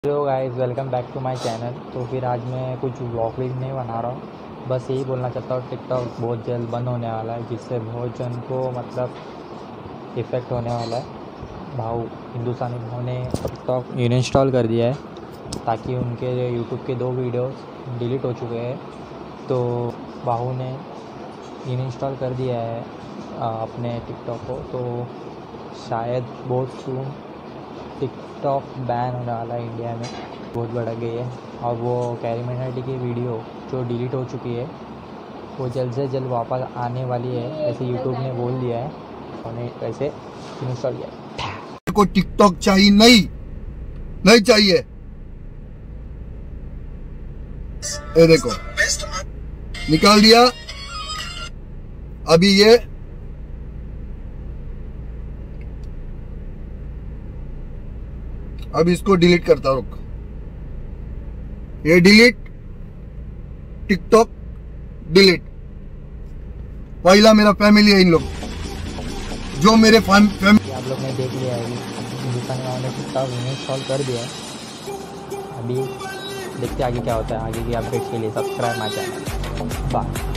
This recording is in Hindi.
Hello guys, welcome back to my channel. तो फिर आज मैं कुछ व्लॉग भी नहीं बना रहा हूँ, बस यही बोलना चाहता हूँ टिकटॉक बहुत जल्द बंद होने वाला है, जिससे बहुत जन को मतलब इफ़ेक्ट होने वाला है। हिंदुस्तानी भाव ने टिकटॉक इंस्टॉल कर दिया है ताकि उनके यूट्यूब के 2 वीडियोस डिलीट हो चुके हैं। तो बाहू ने इंस्टॉल कर दिया है अपने टिकटॉक को, तो शायद बहुत सून टिकटॉक बैन होने वाला है इंडिया में। बहुत बड़ा गई है। और वो कैरी मिनाटी की वीडियो जो डिलीट हो चुकी है वो जल्द से जल्द वापस आने वाली है, ऐसे यूट्यूब ने बोल दिया है। उन्होंने वैसे इंस्टॉल किया है। को टिकटॉक चाहिए नहीं, नहीं चाहिए। ये देखो निकाल दिया। अब इसको डिलीट करता हूं। रुक, ये डिलीट, टिकटॉक डिलीट। पहला मेरा फैमिली है इन लोग, जो मेरे फैमिली। आप लोग ने देख लिया है कि हिंदुस्तानी भाव ने टिकटॉक इंस्टॉल कर दिया है। अभी देखते आगे क्या होता है। आगे की अपडेट्स के लिए सब्सक्राइब माय चैनल। बाय।